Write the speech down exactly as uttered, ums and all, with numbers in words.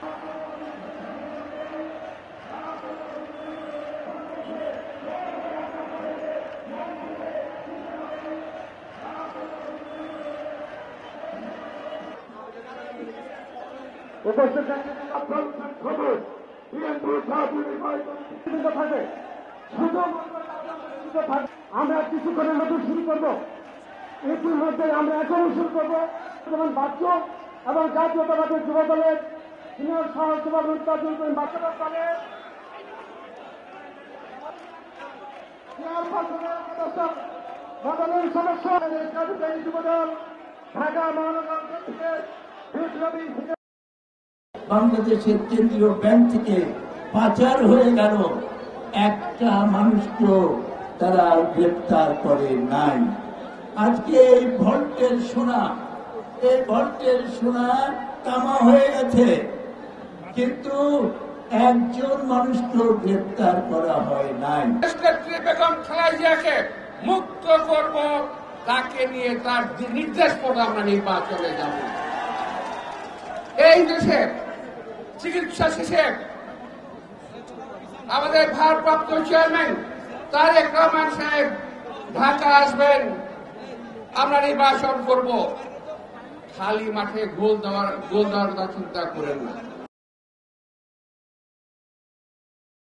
আমরা কিছুক্ষণের মধ্যে শুরু করব। ইতিমধ্যে আমরা এখন শুরু করবো যেমন বাচ্চ এবং জাতীয়তাবাদী যুব দলের সিনিয়র সহ সভাপতি বাচ্চারা দলের মডেলের সদস্য যুব দল ঢাকা মহানগর থেকে বিপ্লবী বাংলাদেশের কেন্দ্রীয় ব্যাংক থেকে পাচার হয়ে গেল, একটা মানুষকেও তারা গ্রেপ্তার করে নাই। আজকে এই ভল্টের সোনা, এই ভল্টের সোনা তামা হয়ে গেছে, কিন্তু একজন মানুষকেও গ্রেপ্তার করা হয় নাই। বেগম খালেদা জিয়াকে মুক্ত করব, তাকে নিয়ে তার নির্দেশ পর আমরা নির্বাচনে যাব। এই দেশে চিকিৎসা শেষে আমাদের ভারপ্রাপ্ত চেয়ারম্যান তারেক রহমান সাহেব ঢাকা আসবেন, আমরা নির্বাচন করব। খালি মাঠে গোল দেওয়ার গোল দেওয়ার কথা চিন্তা করেন না।